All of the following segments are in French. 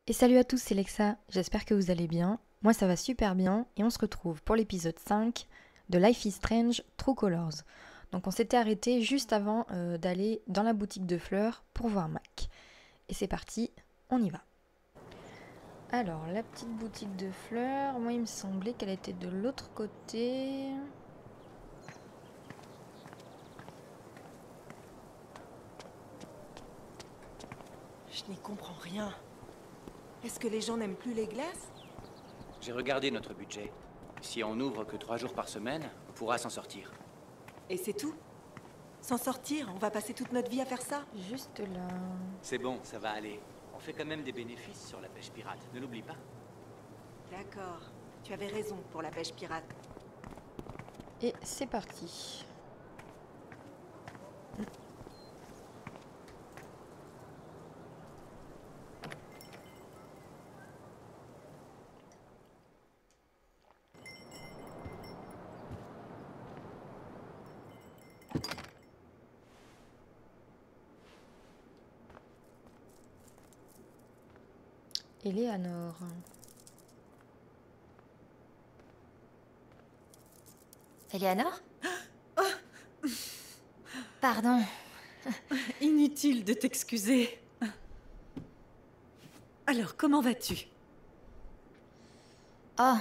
Et salut à tous, c'est Lexa, j'espère que vous allez bien. Moi ça va super bien et on se retrouve pour l'épisode 5 de Life is Strange True Colors. Donc on s'était arrêté juste avant d'aller dans la boutique de fleurs pour voir Mac. Et c'est parti, on y va. Alors la petite boutique de fleurs, moi il me semblait qu'elle était de l'autre côté. Je n'y comprends rien. Est-ce que les gens n'aiment plus les glaces? J'ai regardé notre budget. Si on n'ouvre que 3 jours par semaine, on pourra s'en sortir. Et c'est tout? S'en sortir? On va passer toute notre vie à faire ça? Juste là. C'est bon, ça va aller. On fait quand même des bénéfices sur la pêche pirate, ne l'oublie pas. D'accord. Tu avais raison pour la pêche pirate. Et c'est parti. Eleanor. Eleanor? Pardon. Inutile de t'excuser. Alors, comment vas-tu? Oh.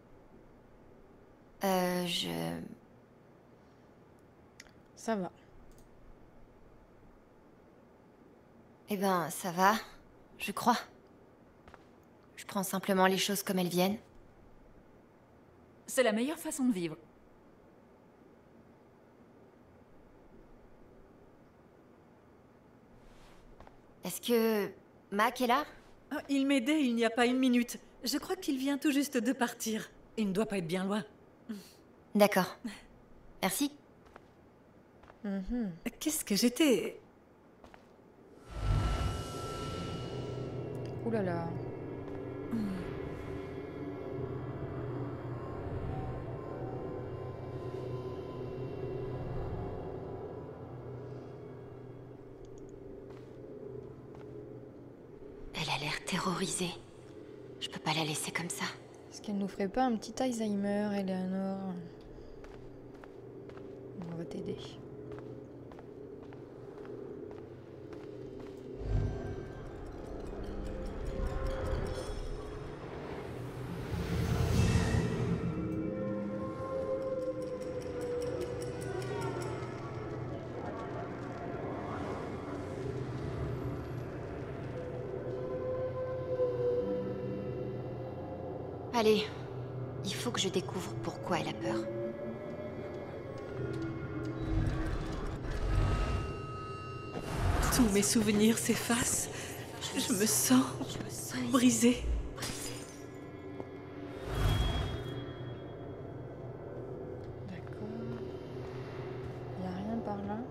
Ça va. Eh ben, ça va, je crois. Je prends simplement les choses comme elles viennent. C'est la meilleure façon de vivre. Est-ce que Mac est là? Ah, il m'aidait il n'y a pas une minute. Je crois qu'il vient tout juste de partir. Il ne doit pas être bien loin. D'accord. Merci. Qu'est-ce que j'étais... Ouh là là. Elle a l'air terrorisée. Je peux pas la laisser comme ça. Est-ce qu'elle nous ferait pas un petit Alzheimer, Eleanor? On va t'aider. Allez, il faut que je découvre pourquoi elle a peur. Tous mes souvenirs s'effacent. Je me sens brisée. D'accord. Y a rien par là?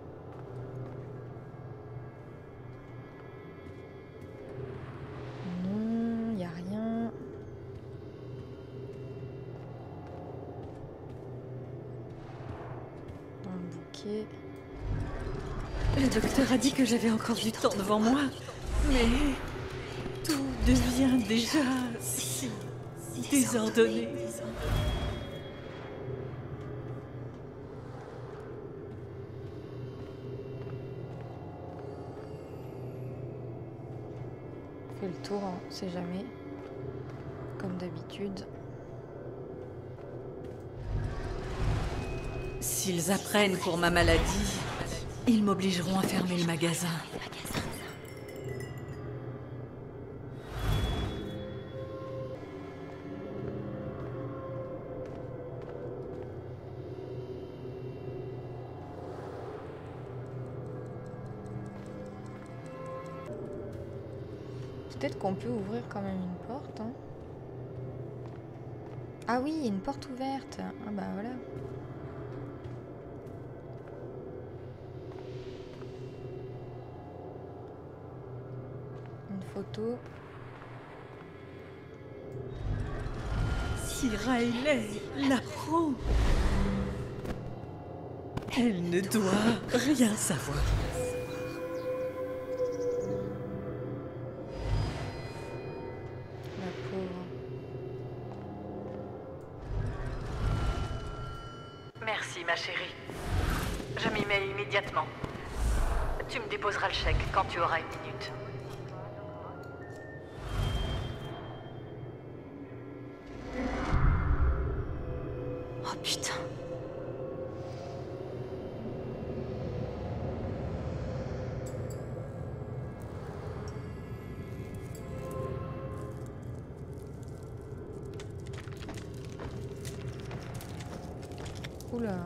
Non, y a rien. Dans le bouquet. Le docteur a dit que j'avais encore du temps devant moi. Mais tout devient déjà si désordonné. Fait le tour, hein, on sait jamais. Comme d'habitude. S'ils apprennent pour ma maladie, ils m'obligeront à fermer le magasin. Peut-être qu'on peut ouvrir quand même une porte. Hein. Ah oui, il y a une porte ouverte. Ah bah voilà. Une photo. Si Riley l'apprend, elle ne doit rien savoir. Merci, ma chérie. Je m'y mets immédiatement. Tu me déposeras le chèque quand tu auras une minute. Oh putain. Oula.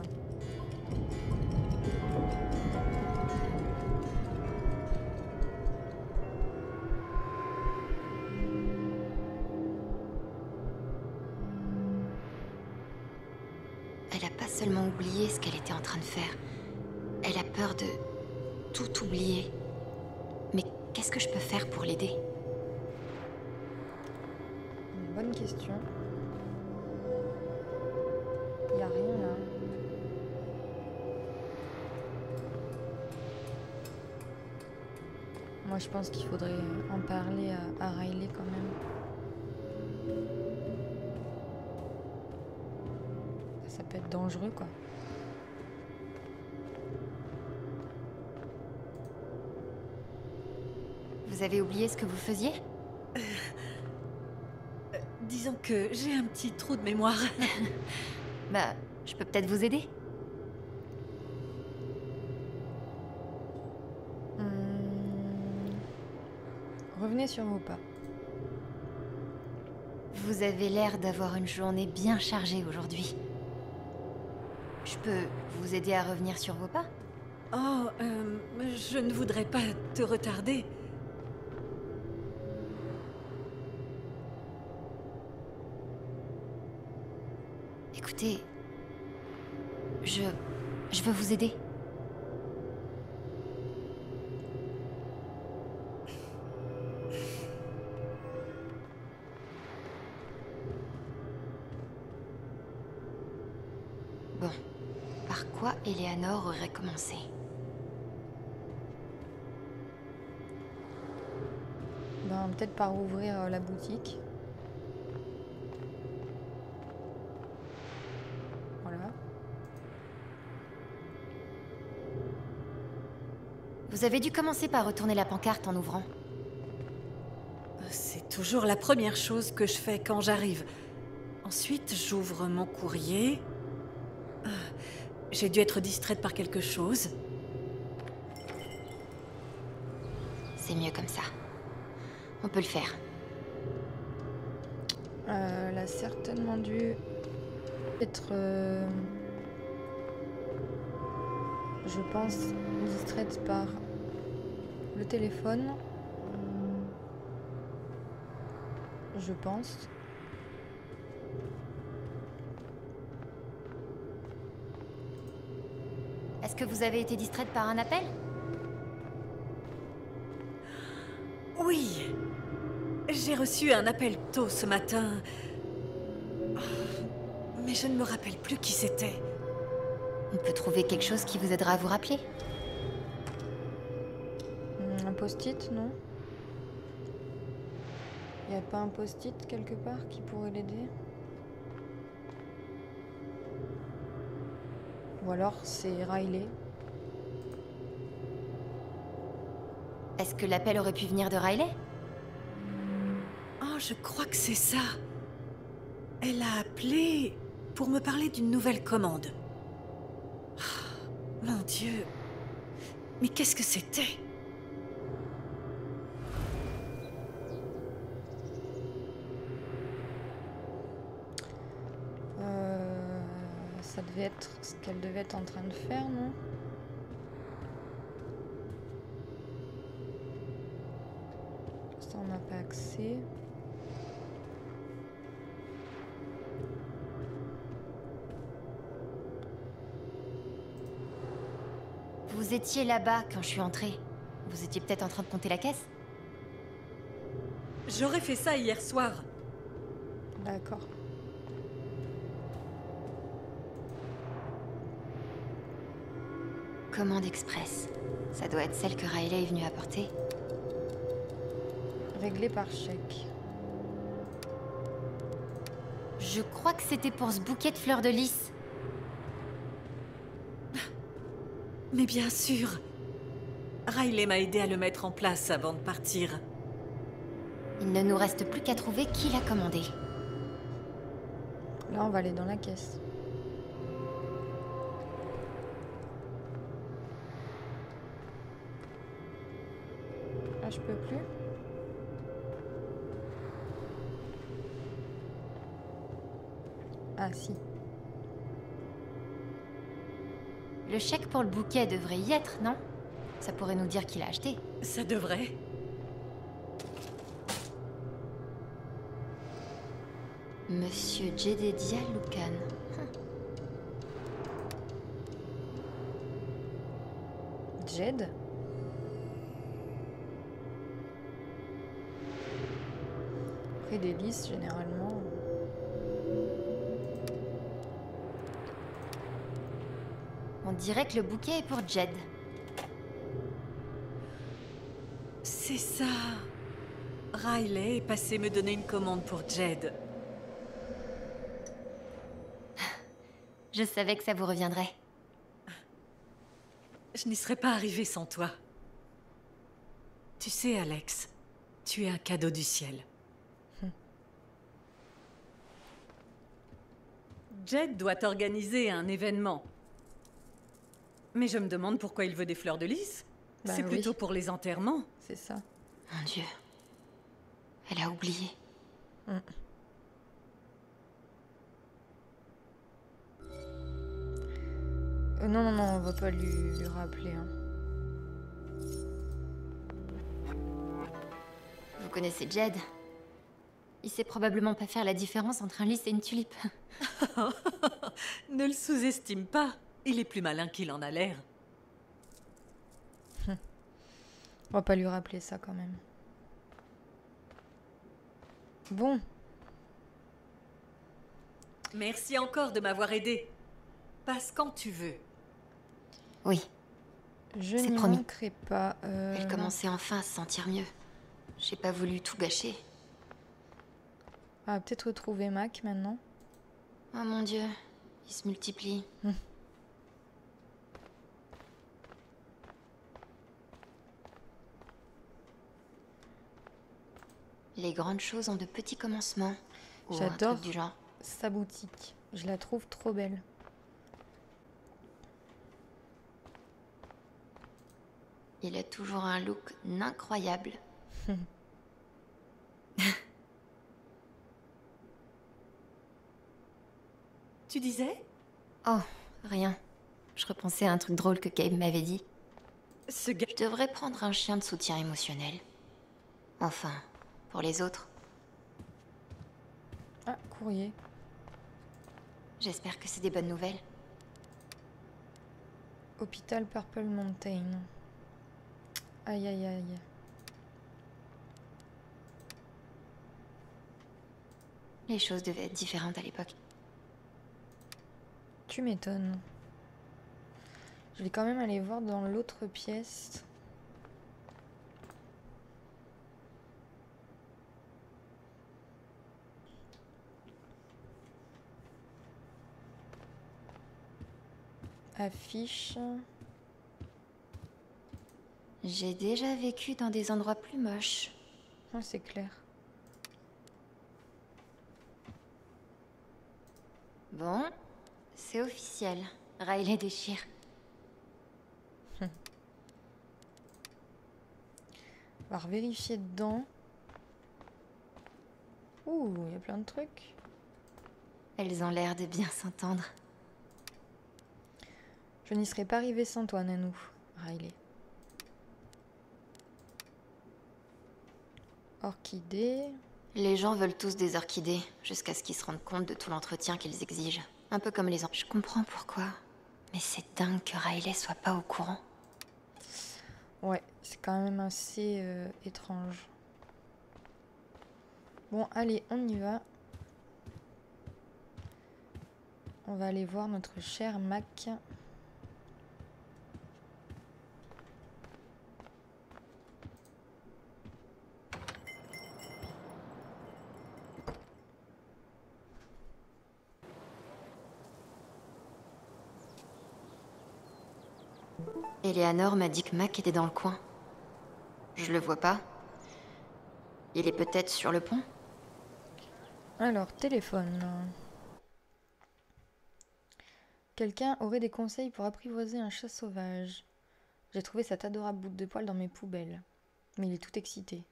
Elle a pas seulement oublié ce qu'elle était en train de faire. Elle a peur de tout oublier. Mais qu'est-ce que je peux faire pour l'aider? Une bonne question. Y a rien là. Moi je pense qu'il faudrait en parler à Riley quand même. Ça peut être dangereux quoi. Vous avez oublié ce que vous faisiez? Disons que j'ai un petit trou de mémoire. Bah, je peux peut-être vous aider? Revenez sur vos pas. Vous avez l'air d'avoir une journée bien chargée aujourd'hui. Je peux vous aider à revenir sur vos pas? Oh, je ne voudrais pas te retarder. Écoutez, je veux vous aider. Bon, par quoi Eleanor aurait commencé? Ben, peut-être par ouvrir la boutique. Voilà. Vous avez dû commencer par retourner la pancarte en ouvrant. C'est toujours la première chose que je fais quand j'arrive. Ensuite, j'ouvre mon courrier. J'ai dû être distraite par quelque chose. C'est mieux comme ça. On peut le faire. Elle a certainement dû être, je pense, distraite par le téléphone. Je pense. Est-ce que vous avez été distraite par un appel? Oui. J'ai reçu un appel tôt ce matin. Mais je ne me rappelle plus qui c'était. On peut trouver quelque chose qui vous aidera à vous rappeler. Un post-it, non? Y a pas un post-it quelque part qui pourrait l'aider? Ou alors c'est Riley. Est-ce que l'appel aurait pu venir de Riley? Oh, je crois que c'est ça. Elle a appelé pour me parler d'une nouvelle commande. Oh, mon Dieu. Mais qu'est-ce que c'était? Ça devait être ce qu'elle devait être en train de faire, non? Ça, on n'a pas accès. Vous étiez là-bas quand je suis entrée. Vous étiez peut-être en train de compter la caisse? J'aurais fait ça hier soir. D'accord. Commande express. Ça doit être celle que Riley est venue apporter. Réglé par chèque. Je crois que c'était pour ce bouquet de fleurs de lys. Mais bien sûr. Riley m'a aidé à le mettre en place avant de partir. Il ne nous reste plus qu'à trouver qui l'a commandé. Là, on va aller dans la caisse. Là, je peux plus. Ah, si. Le chèque pour le bouquet devrait y être, non? Ça pourrait nous dire qui l'a acheté. Ça devrait. Monsieur Jedediah Lucan. Jed? Après des listes, généralement. On dirait que le bouquet est pour Jed. C'est ça. Riley est passé me donner une commande pour Jed. Je savais que ça vous reviendrait. Je n'y serais pas arrivée sans toi. Tu sais, Alex, tu es un cadeau du ciel. Jed doit organiser un événement. Mais je me demande pourquoi il veut des fleurs de lys. Bah C'est oui. plutôt pour les enterrements. C'est ça. Mon Dieu. Elle a oublié. Non, non, non, on va pas lui rappeler. Hein. Vous connaissez Jed? Il sait probablement pas faire la différence entre un lys et une tulipe. Ne le sous-estime pas. Il est plus malin qu'il en a l'air. On va pas lui rappeler ça quand même. Bon. Merci encore de m'avoir aidé. Passe quand tu veux. Oui, Je C'est n'y promis. manquerai pas. elle non. commençait enfin à se sentir mieux. J'ai pas voulu tout gâcher. On va peut-être retrouver Mac maintenant. Oh mon Dieu, il se multiplie. Les grandes choses ont de petits commencements. Ou un J'adore. truc du genre. Sa boutique. Je la trouve trop belle. Il a toujours un look incroyable. Tu disais? Oh, rien. Je repensais à un truc drôle que Gabe m'avait dit. Ce gars... Je devrais prendre un chien de soutien émotionnel. Enfin, pour les autres. Ah, courrier. J'espère que c'est des bonnes nouvelles. Hôpital Purple Mountain. Aïe, aïe, aïe. Les choses devaient être différentes à l'époque. Tu m'étonnes. Je vais quand même aller voir dans l'autre pièce. Affiche. J'ai déjà vécu dans des endroits plus moches. Oh, c'est clair. Bon, c'est officiel. Riley déchire. On va revérifier dedans. Ouh, il y a plein de trucs. Elles ont l'air de bien s'entendre. Je n'y serais pas arrivée sans toi, Nanou. Riley. Orchidée. Les gens veulent tous des orchidées, jusqu'à ce qu'ils se rendent compte de tout l'entretien qu'ils exigent. Un peu comme les enfants. Je comprends pourquoi. Mais c'est dingue que Riley soit pas au courant. Ouais, c'est quand même assez étrange. Bon, allez, on y va. On va aller voir notre cher Mac. Eleanor m'a dit que Mac était dans le coin. Je le vois pas. Il est peut-être sur le pont? Alors, téléphone. Quelqu'un aurait des conseils pour apprivoiser un chat sauvage. J'ai trouvé cette adorable bout de poil dans mes poubelles. Mais il est tout excité.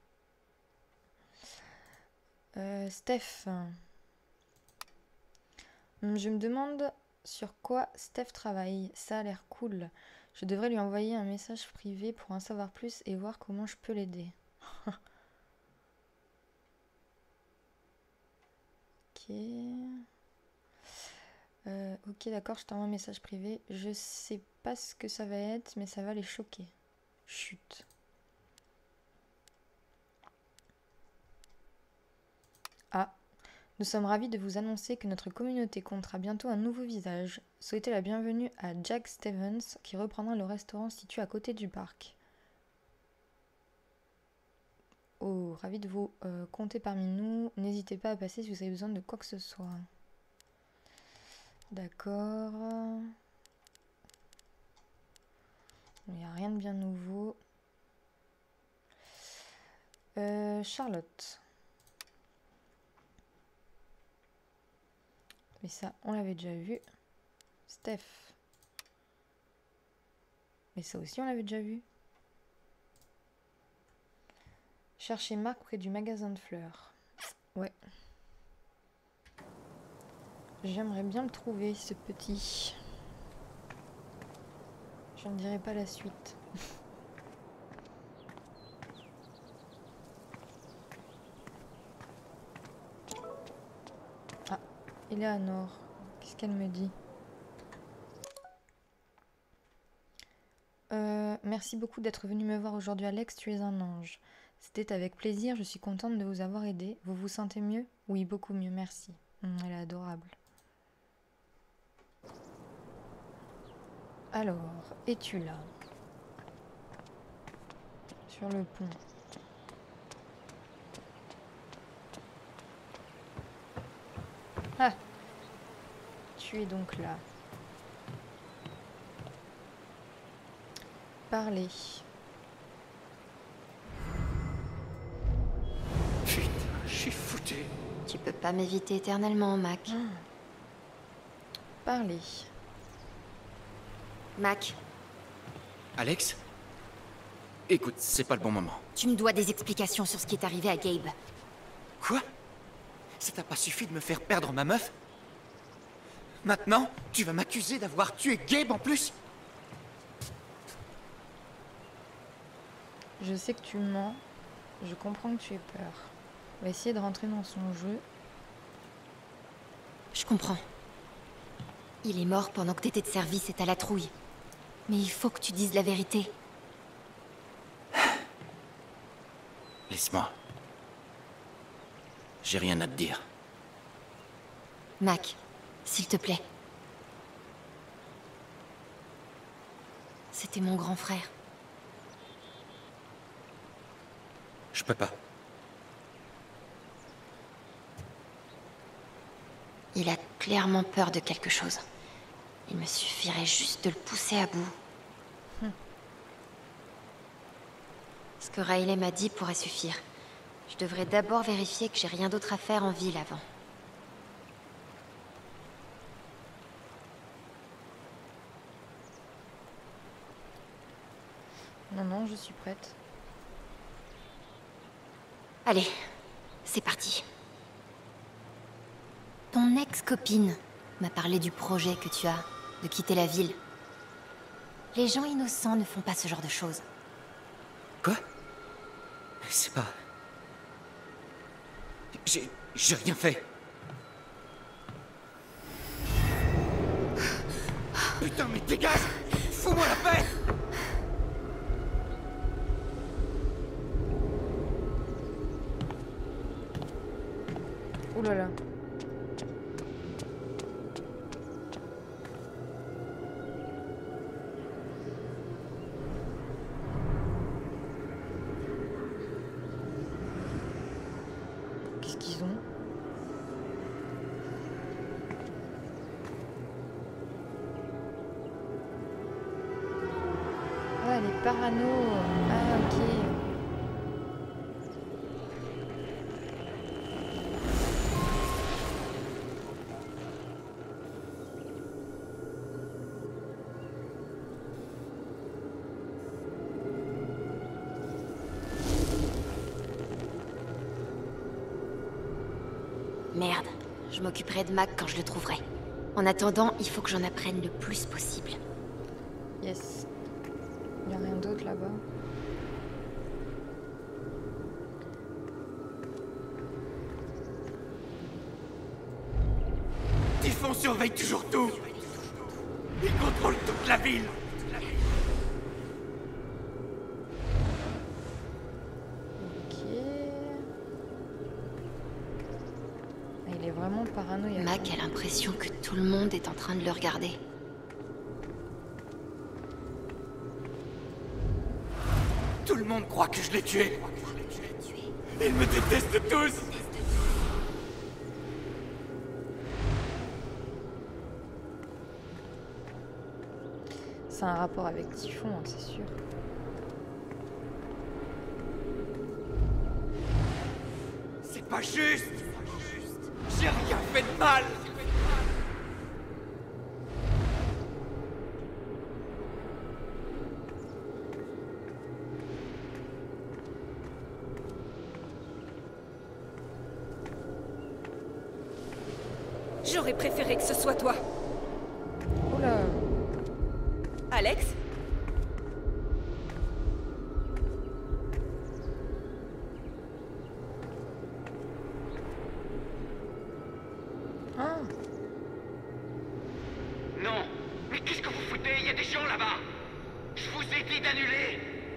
Steph. Je me demande sur quoi Steph travaille. Ça a l'air cool. Je devrais lui envoyer un message privé pour en savoir plus et voir comment je peux l'aider. Ok. Ok, d'accord, je t'envoie un message privé. Je sais pas ce que ça va être, mais ça va les choquer. Chut. Ah. Nous sommes ravis de vous annoncer que notre communauté comptera bientôt un nouveau visage. Souhaitez la bienvenue à Jack Stevens qui reprendra le restaurant situé à côté du parc. Oh, ravi de vous compter parmi nous. N'hésitez pas à passer si vous avez besoin de quoi que ce soit. D'accord. Il n'y a rien de bien nouveau. Charlotte. Mais ça, on l'avait déjà vu. Steph. Mais ça aussi, on l'avait déjà vu. Chercher Marc près du magasin de fleurs. Ouais. J'aimerais bien le trouver, ce petit. Je ne dirai pas la suite. Ah, Eleanor. Qu'est-ce qu'elle me dit? Merci beaucoup d'être venu me voir aujourd'hui, Alex. Tu es un ange. C'était avec plaisir. Je suis contente de vous avoir aidé. Vous vous sentez mieux? Oui, beaucoup mieux, merci. Elle est adorable. Alors, es-tu là? Sur le pont. Ah! Tu es donc là. Parler. Putain, je suis foutu. Tu peux pas m'éviter éternellement, Mac. Parler. Mac, Alex? Écoute, c'est pas le bon moment. tu me dois des explications sur ce qui est arrivé à Gabe. Quoi? Ça t'a pas suffi de me faire perdre ma meuf? Maintenant, tu vas m'accuser d'avoir tué Gabe en plus? Je sais que tu mens. Je comprends que tu aies peur. On va essayer de rentrer dans son jeu. Je comprends. Il est mort pendant que t'étais de service et t'as la trouille. Mais il faut que tu dises la vérité. Laisse-moi. J'ai rien à te dire. Mac, s'il te plaît. C'était mon grand frère. Je peux pas. Il a clairement peur de quelque chose. Il me suffirait juste de le pousser à bout. Ce que Riley m'a dit pourrait suffire. Je devrais d'abord vérifier que j'ai rien d'autre à faire en ville avant. Non, non, je suis prête. Allez, c'est parti. Ton ex-copine m'a parlé du projet que tu as, de quitter la ville. Les gens innocents ne font pas ce genre de choses. Quoi? C'est pas... J'ai rien fait. Putain, mais dégage! Fous-moi la paix! Ouh là là. Qu'est-ce qu'ils ont? parano. Ah, ok. Merde, je m'occuperai de Mac quand je le trouverai. En attendant, il faut que j'en apprenne le plus possible. Yes. Il n'y a rien d'autre là-bas. Typhon surveille toujours tout. Il contrôle toute la ville. Ok. Ah, il est vraiment paranoïaque. Mac a l'impression que tout le monde est en train de le regarder. Tout le monde croit que je l'ai tué. Ils me détestent tous. C'est un rapport avec Typhon, hein, c'est sûr. C'est pas juste. J'ai rien fait de mal. J'aurais préféré que ce soit toi. Oula. Alex? Ah. Non. Mais qu'est-ce que vous foutez? Il y a des gens là-bas. Je vous ai dit d'annuler.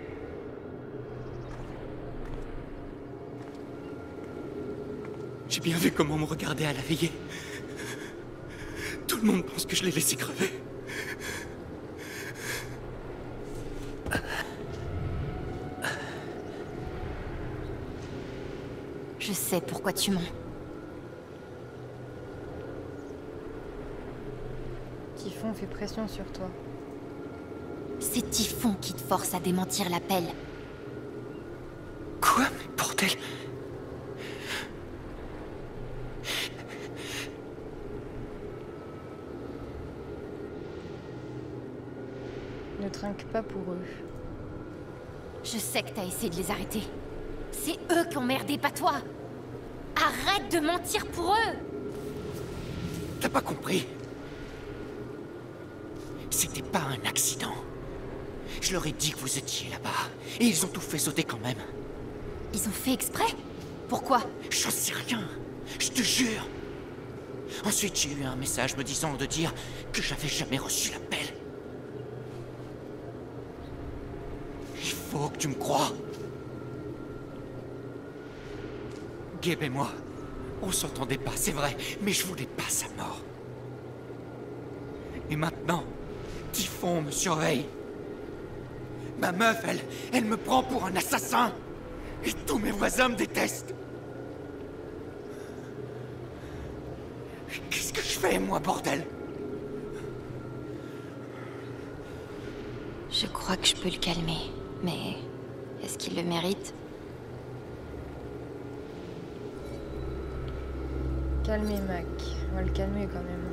J'ai bien vu comment on me regardait à la veillée. Tout le monde pense que je l'ai laissé crever. Je sais pourquoi tu mens. Typhon fait pression sur toi. C'est Typhon qui te force à démentir l'appel. Quoi? Mais bordel. Ne trinque pas pour eux. Je sais que t'as essayé de les arrêter. C'est eux qui ont merdé, pas toi. Arrête de mentir pour eux. T'as pas compris? C'était pas un accident. Je leur ai dit que vous étiez là-bas. Et ils ont tout fait sauter quand même. Ils ont fait exprès? Pourquoi? J'en sais rien. Je te jure. Ensuite, j'ai eu un message me disant de dire que j'avais jamais reçu l'appel. Il faut que tu me crois. Gabe et moi, on s'entendait pas, c'est vrai, mais je voulais pas sa mort. Et maintenant, Typhon me surveille. Ma meuf, elle me prend pour un assassin. Et tous mes voisins me détestent. Qu'est-ce que je fais, moi, bordel? Je crois que je peux le calmer, mais est-ce qu'il le mérite? Calmez Mac. On va le calmer quand même.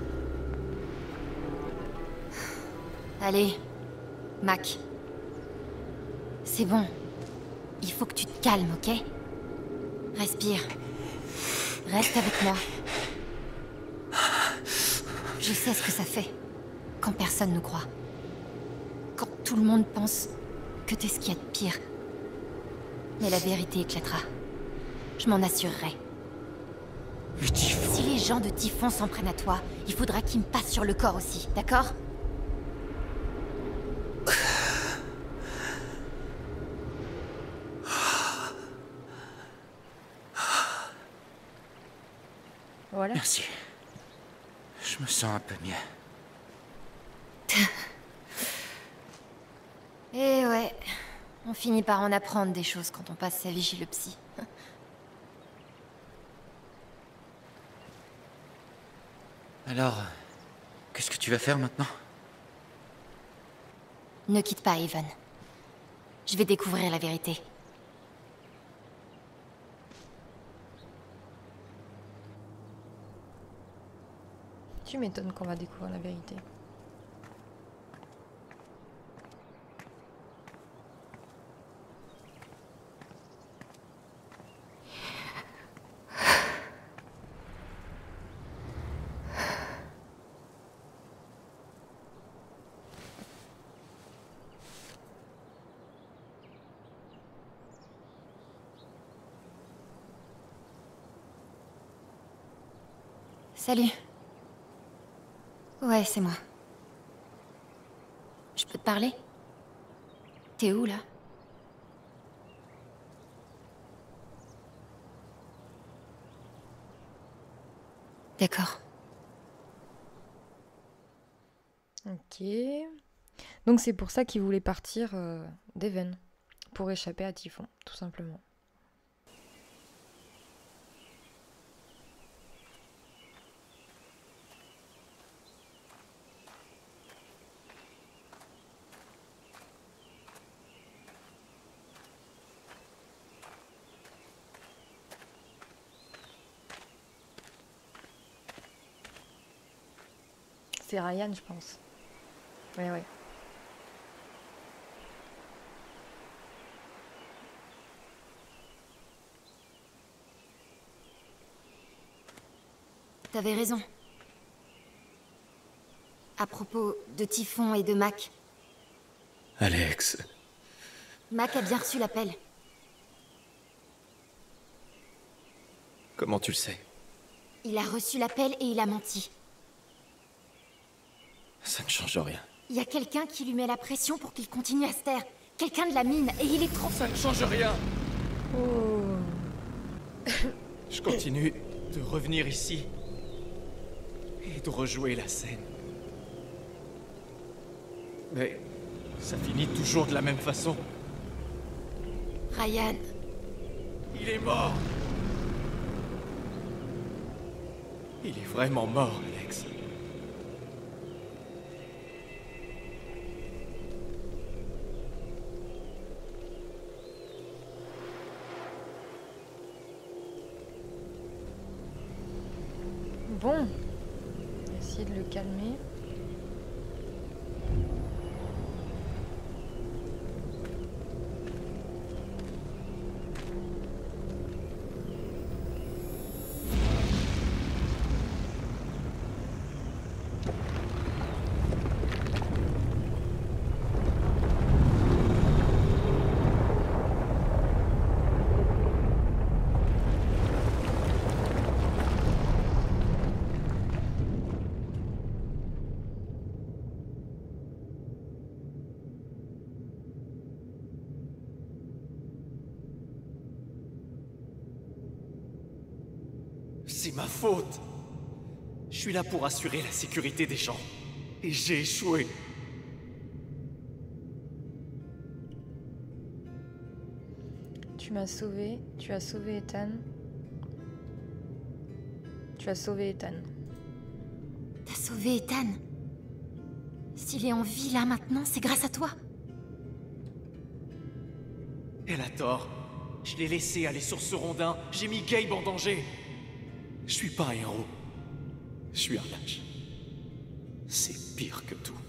Allez, Mac. C'est bon. Il faut que tu te calmes, ok? Respire. Reste avec moi. Je sais ce que ça fait. Quand personne nous croit. Quand tout le monde pense que t'es ce qu'il y a de pire. Mais la vérité éclatera. Je m'en assurerai. Mais Typhon... Si les gens de Typhon s'en prennent à toi, il faudra qu'ils me passent sur le corps aussi, d'accord? Voilà. Merci. Je me sens un peu mieux. Eh ouais, on finit par en apprendre des choses quand on passe sa vie chez le psy. Alors, qu'est-ce que tu vas faire maintenant? Ne quitte pas, Evan. Je vais découvrir la vérité. Tu m'étonnes qu'on va découvrir la vérité. Salut. Ouais, c'est moi. Je peux te parler? T'es où, là? D'accord. Ok. Donc c'est pour ça qu'il voulait partir d'Even. Pour échapper à Typhon, tout simplement. C'est Ryan, je pense. Ouais, ouais. T'avais raison. À propos de Typhon et de Mac. Alex... Mac a bien reçu l'appel. Comment tu le sais? Il a reçu l'appel et il a menti. Ça ne change rien. Il y a quelqu'un qui lui met la pression pour qu'il continue à se taire. Quelqu'un de la mine, et il est trop... Ça ne change rien. Oh. Je continue de revenir ici et de rejouer la scène. Mais ça finit toujours de la même façon. Ryan, Il est mort. Il est vraiment mort, Alex. Bon. On va essayer de le calmer. C'est ma faute. Je suis là pour assurer la sécurité des gens. Et j'ai échoué. Tu m'as sauvé. Tu as sauvé Ethan. Tu as sauvé Ethan. t'as sauvé Ethan. S'il est en vie là maintenant, c'est grâce à toi. Elle a tort. Je l'ai laissé aller sur ce rondin. J'ai mis Gabe en danger. Je suis pas un héros. Je suis un lâche. C'est pire que tout.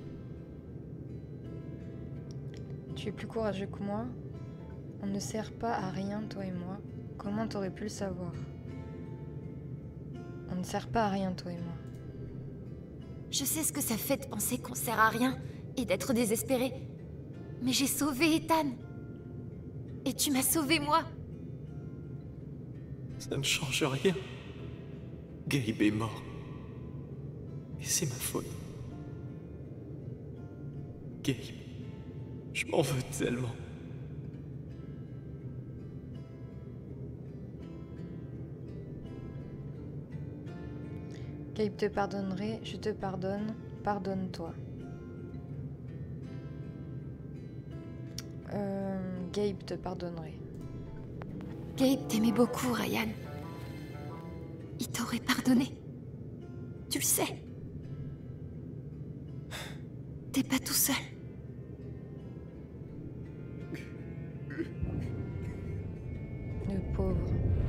Tu es plus courageux que moi. On ne sert pas à rien, toi et moi. Comment t'aurais pu le savoir? On ne sert pas à rien, toi et moi. Je sais ce que ça fait de penser qu'on sert à rien et d'être désespéré. Mais j'ai sauvé Ethan. Et tu m'as sauvé moi. Ça ne change rien. Gabe est mort. Et c'est ma faute. Gabe, je m'en veux tellement. Gabe te pardonnerait, je te pardonne, pardonne-toi. Gabe te pardonnerait. Gabe t'aimait beaucoup, Ryan. Il t'aurait pardonné. Tu le sais. T'es pas tout seul. pauvre.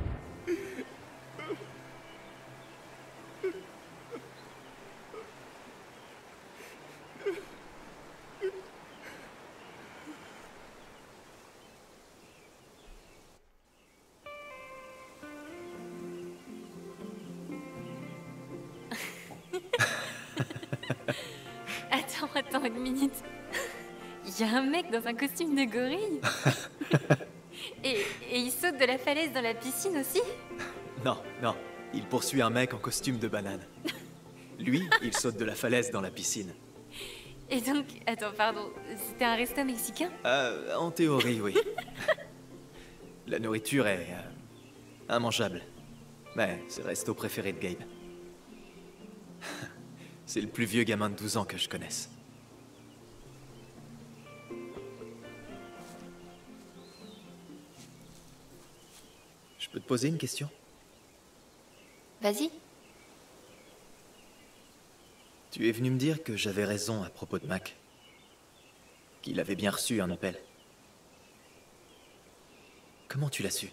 Attends une minute. Il y a un mec dans un costume de gorille. et il saute de la falaise dans la piscine aussi. Non, il poursuit un mec en costume de banane. Lui, il saute de la falaise dans la piscine. Et donc, attends, pardon, c'était un resto mexicain? En théorie, oui. La nourriture est immangeable. Mais c'est le resto préféré de Gabe. C'est le plus vieux gamin de 12 ans que je connaisse. Je peux te poser une question? Vas-y. Tu es venu me dire que j'avais raison à propos de Mac. Qu'il avait bien reçu un appel. Comment tu l'as su?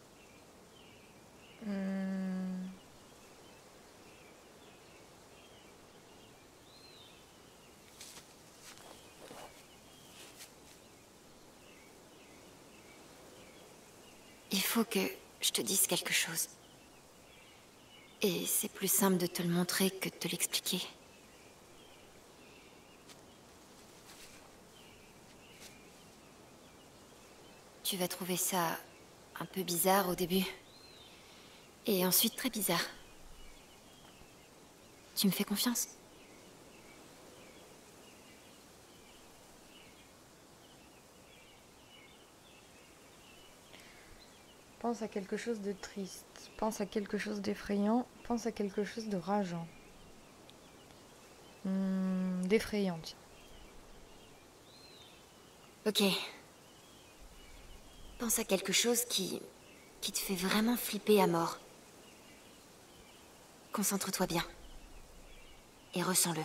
Il faut que je te dise quelque chose. Et c'est plus simple de te le montrer que de te l'expliquer. Tu vas trouver ça un peu bizarre au début. Et ensuite très bizarre. Tu me fais confiance? Pense à quelque chose de triste. Pense à quelque chose d'effrayant. Pense à quelque chose de rageant. D'effrayant. Ok. Pense à quelque chose qui te fait vraiment flipper à mort. Concentre-toi bien. Et ressens-le.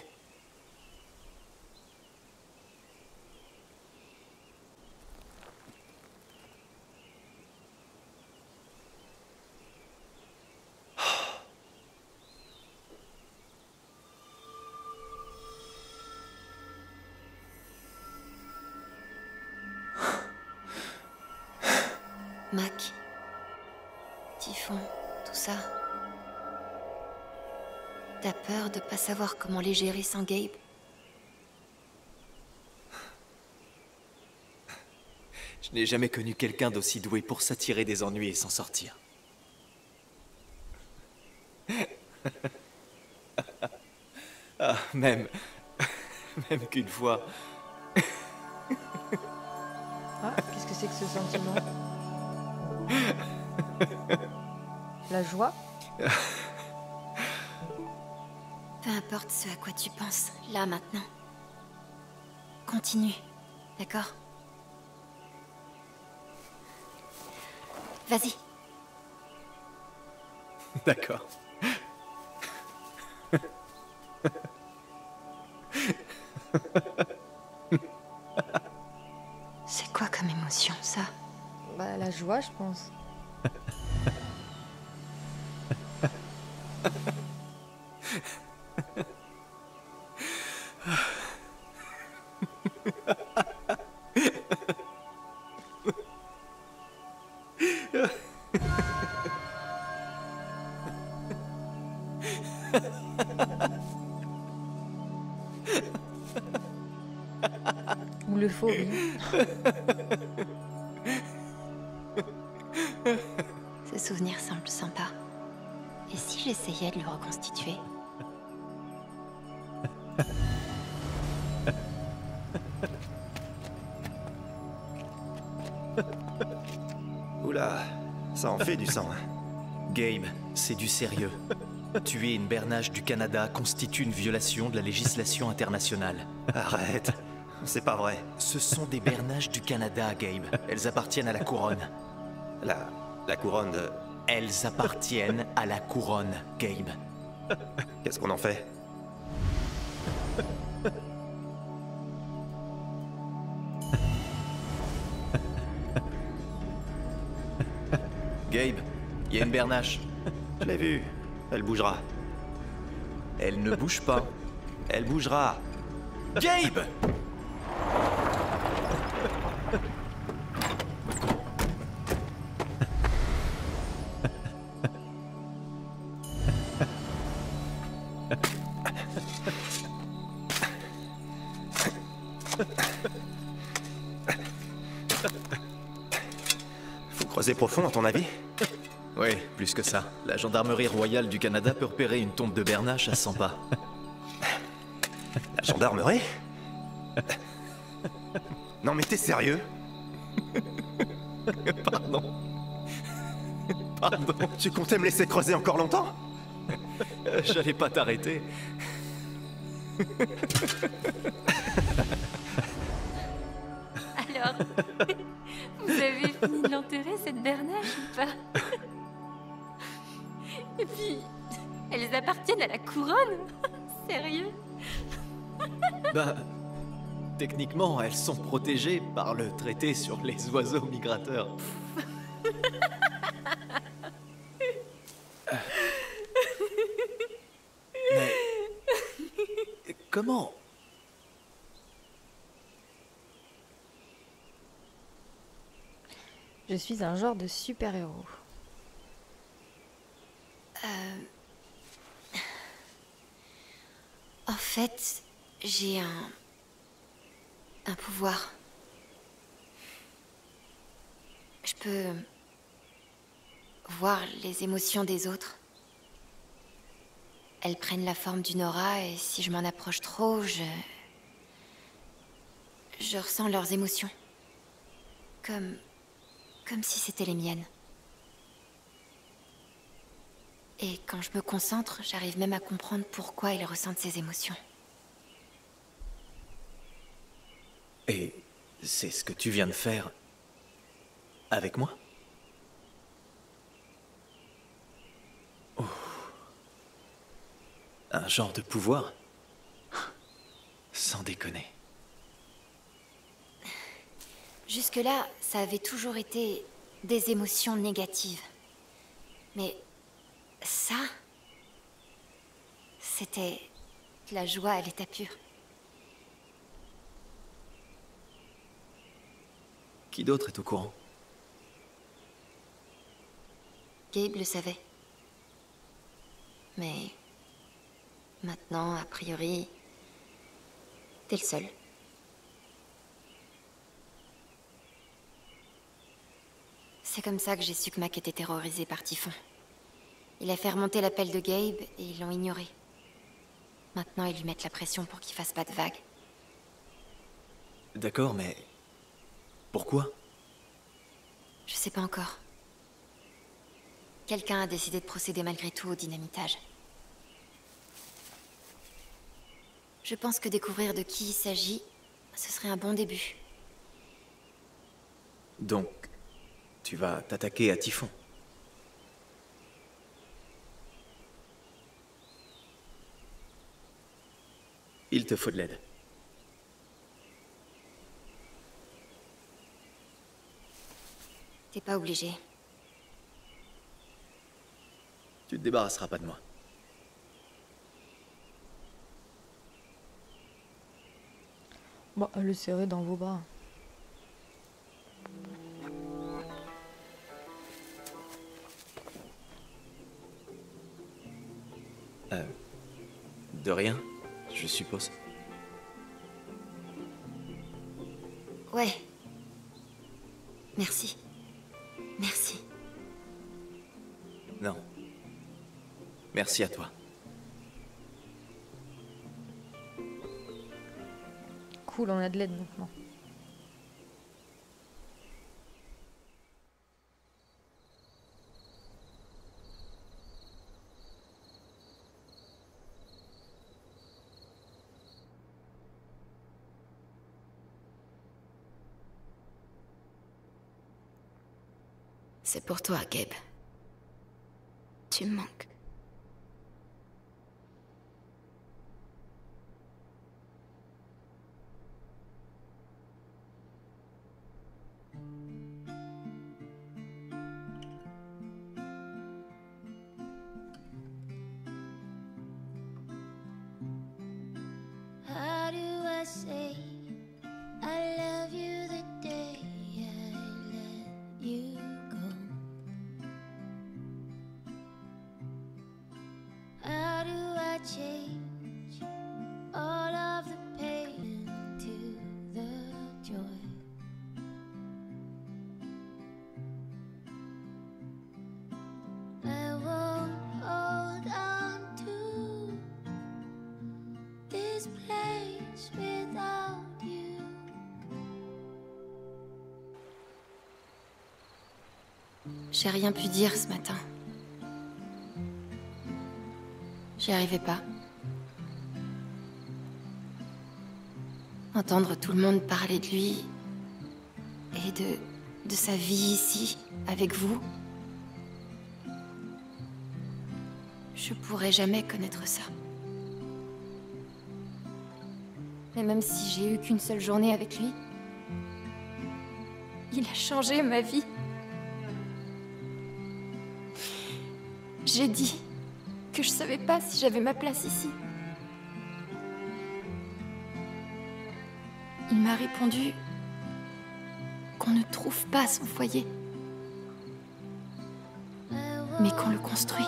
Mac, Typhon, tout ça. T'as peur de pas savoir comment les gérer sans Gabe? Je n'ai jamais connu quelqu'un d'aussi doué pour s'attirer des ennuis et s'en sortir. Ah, même qu'une fois... Ah, qu'est-ce que c'est que ce sentiment? La joie? Peu importe ce à quoi tu penses, là, maintenant. Continue, d'accord? Vas-y. D'accord. C'est quoi comme émotion, ça? Bah, la joie, je pense. Ou l'euphorie. Ce souvenir semble sympa. Et si j'essayais de le reconstituer? Oula, ça en fait du sang. Gabe, c'est du sérieux. Tuer une bernache du Canada constitue une violation de la législation internationale. Arrête, c'est pas vrai. Ce sont des bernaches du Canada, Gabe. Elles appartiennent à la couronne. La couronne de... Elles appartiennent à la couronne, Gabe. Qu'est-ce qu'on en fait? Gabe, il y a une bernache. Je l'ai vue. Elle bougera. Elle ne bouge pas. Elle bougera. Gabe! Faut creuser profond, à ton avis? Oui, plus que ça. La gendarmerie royale du Canada peut repérer une tombe de bernache à 100 pas. La gendarmerie? Non mais t'es sérieux? Pardon. Pardon. Tu comptais me laisser creuser encore longtemps? J'allais pas t'arrêter. Alors, vous avez fini de l'enterrer, cette bernache, ou pas? Et puis, elles appartiennent à la couronne? Sérieux? Bah, techniquement, elles sont protégées par le traité sur les oiseaux migrateurs. Mais... comment? Je suis un genre de super-héros. En fait, j'ai un pouvoir. Je peux voir les émotions des autres. Elles prennent la forme d'une aura et si je m'en approche trop, je ressens leurs émotions. Comme si c'était les miennes. Et quand je me concentre, j'arrive même à comprendre pourquoi ils ressentent ces émotions. Et c'est ce que tu viens de faire avec moi? Oh. Un genre de pouvoir? Sans déconner. Jusque-là, ça avait toujours été des émotions négatives. Mais ça, c'était de la joie à l'état pur. Qui d'autre est au courant? Gabe le savait. Mais maintenant, a priori, t'es le seul. C'est comme ça que j'ai su que Mac était terrorisé par Typhon. Il a fait remonter l'appel de Gabe et ils l'ont ignoré. Maintenant, ils lui mettent la pression pour qu'il fasse pas de vagues. D'accord, mais... pourquoi? Je sais pas encore. Quelqu'un a décidé de procéder malgré tout au dynamitage. Je pense que découvrir de qui il s'agit, ce serait un bon début. Donc, tu vas t'attaquer à Typhon? Il te faut de l'aide. T'es pas obligé. Tu te débarrasseras pas de moi. Bon, le serrez dans vos bras. De rien, je suppose. Ouais. Merci. Merci. Non. Merci à toi. Cool, on a de l'aide maintenant. C'est pour toi, Gabe. Tu me manques. change all of the pain into the joy. I won't hold on to this place without you. J'ai rien pu dire ce matin. J'y arrivais pas. Entendre tout le monde parler de lui et de sa vie ici, avec vous. Je pourrais jamais connaître ça. Mais même si j'ai eu qu'une seule journée avec lui, il a changé ma vie. J'ai dit que je savais pas si j'avais ma place ici. Il m'a répondu qu'on ne trouve pas son foyer, mais qu'on le construit.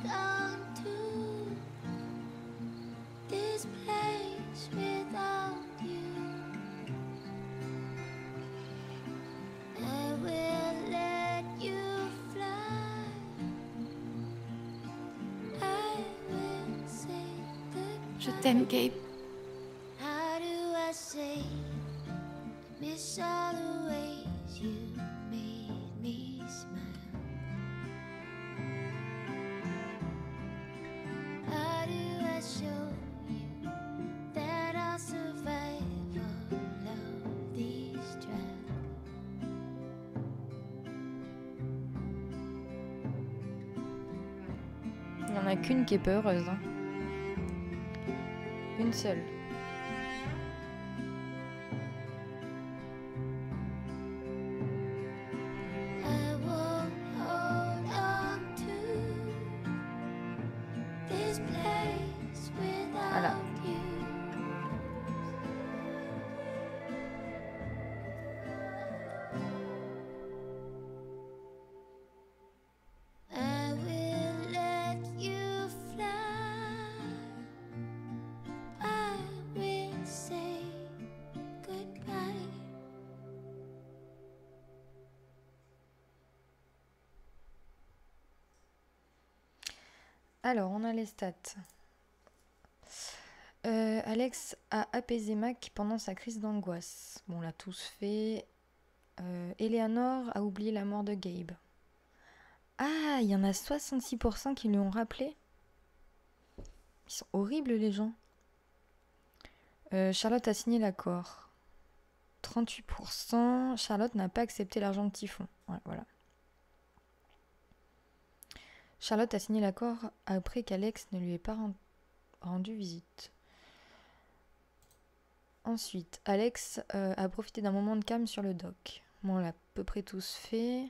Je t'aime, Gabe. How do I say I miss all the ways you made me smile? How do I show you that I'll survive all of these trials? Il n'y en a qu'une qui est pas heureuse. Hein. Une seule. I won't hold on to this place Voilà. without you. I will let you fly. I will say goodbye. Alors, on a les stats. Alex a apaisé Mac pendant sa crise d'angoisse. Bon, on l'a tous fait. Eleanor a oublié la mort de Gabe. Ah, il y en a 66% qui lui ont rappelé. Ils sont horribles, les gens. Charlotte a signé l'accord. 38%. Charlotte n'a pas accepté l'argent de Typhon. Ouais, voilà. Charlotte a signé l'accord après qu'Alex ne lui ait pas rendu visite. Ensuite, Alex a profité d'un moment de calme sur le dock. Bon, on l'a à peu près tous fait.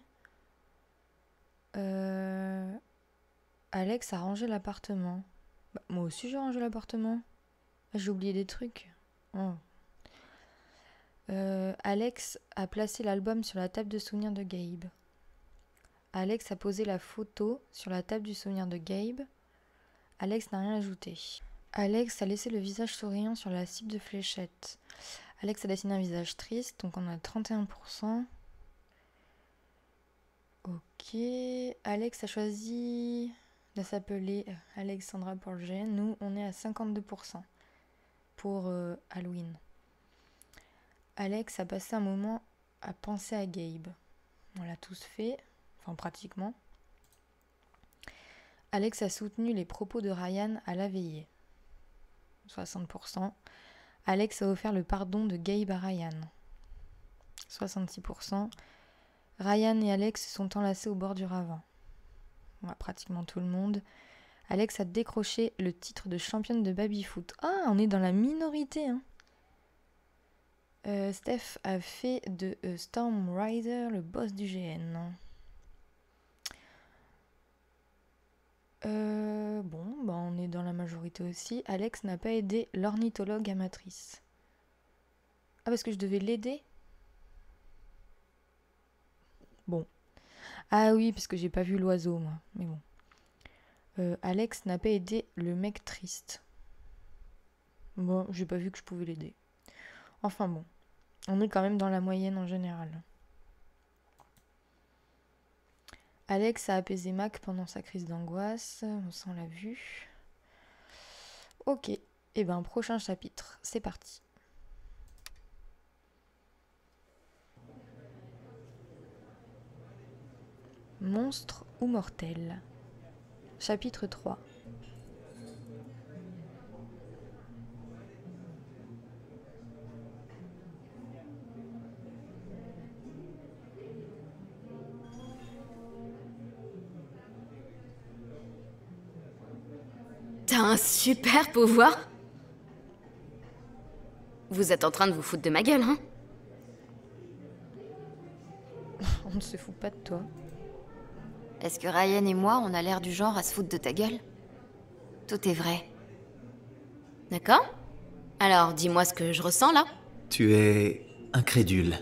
Alex a rangé l'appartement. Bah, moi aussi j'ai rangé l'appartement. J'ai oublié des trucs. Oh. Alex a placé l'album sur la table de souvenir de Gabe. Alex a posé la photo sur la table du souvenir de Gabe. Alex n'a rien ajouté. Alex a laissé le visage souriant sur la cible de fléchette. Alex a dessiné un visage triste, donc on a 31%. Ok. Alex a choisi de s'appeler Alexandra pour le GN. Nous, on est à 52% pour Halloween. Alex a passé un moment à penser à Gabe. On l'a tous fait. Enfin, pratiquement. Alex a soutenu les propos de Ryan à la veillée. 60%. Alex a offert le pardon de Gabe à Ryan. 66%. Ryan et Alex se sont enlacés au bord du ravin. Ouais, pratiquement tout le monde. Alex a décroché le titre de championne de baby-foot. Ah, on est dans la minorité, hein. Steph a fait de Storm Rider le boss du GN. Bon, bah on est dans la majorité aussi. Alex n'a pas aidé l'ornithologue amatrice. Ah, parce que je devais l'aider? Bon. Ah oui, parce que j'ai pas vu l'oiseau, moi. Mais bon. Alex n'a pas aidé le mec triste. Bon, j'ai pas vu que je pouvais l'aider. Enfin bon, on est quand même dans la moyenne en général. Alex a apaisé Mac pendant sa crise d'angoisse, on s'en l'a vu. Ok, et ben prochain chapitre, c'est parti. Monstre ou mortel? Chapitre 3. T'as un super pouvoir? Vous êtes en train de vous foutre de ma gueule, hein? On ne se fout pas de toi. Est-ce que Ryan et moi, on a l'air du genre à se foutre de ta gueule? Tout est vrai. D'accord? Alors, dis-moi ce que je ressens, là. Tu es incrédule.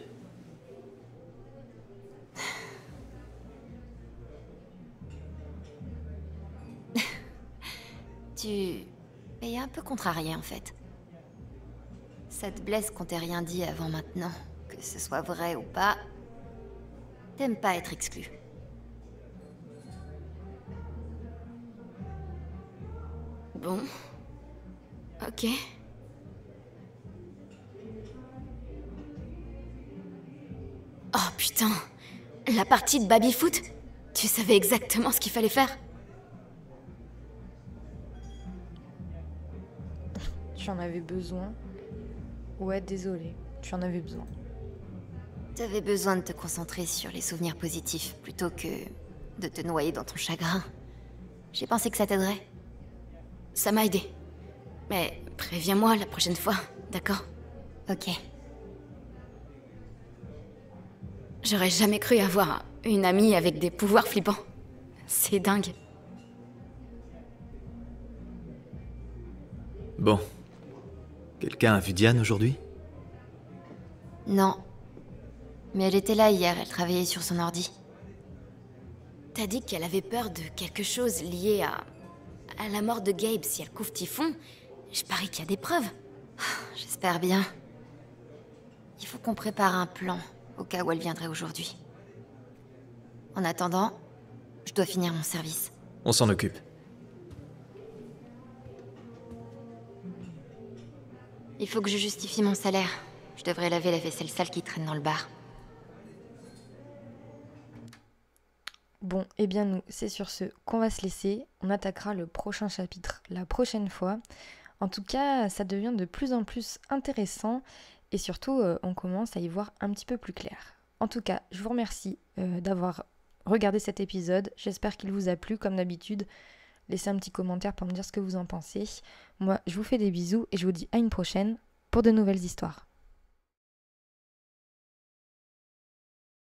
Tu es un peu contrarié, en fait. Ça te blesse qu'on t'ait rien dit avant maintenant. Que ce soit vrai ou pas, t'aimes pas être exclu. Bon. Ok. Oh putain. La partie de baby-foot? Tu savais exactement ce qu'il fallait faire? Tu en avais besoin? Ouais, désolé, tu en avais besoin. T'avais besoin de te concentrer sur les souvenirs positifs plutôt que de te noyer dans ton chagrin. J'ai pensé que ça t'aiderait. Ça m'a aidé. Mais préviens-moi la prochaine fois, d'accord? Ok. J'aurais jamais cru avoir une amie avec des pouvoirs flippants. C'est dingue. Bon. Quelqu'un a vu Diane aujourd'hui? Non. Mais elle était là hier, elle travaillait sur son ordi. T'as dit qu'elle avait peur de quelque chose lié à la mort de Gabe. Si elle couvre Typhon, je parie qu'il y a des preuves. J'espère bien. Il faut qu'on prépare un plan, au cas où elle viendrait aujourd'hui. En attendant, je dois finir mon service. On s'en occupe. Il faut que je justifie mon salaire. Je devrais laver la vaisselle sale qui traîne dans le bar. Bon, eh bien nous, c'est sur ce qu'on va se laisser. On attaquera le prochain chapitre la prochaine fois. En tout cas, ça devient de plus en plus intéressant et surtout, on commence à y voir un petit peu plus clair. En tout cas, je vous remercie d'avoir regardé cet épisode. J'espère qu'il vous a plu, comme d'habitude. Laissez un petit commentaire pour me dire ce que vous en pensez. Moi, je vous fais des bisous et je vous dis à une prochaine pour de nouvelles histoires.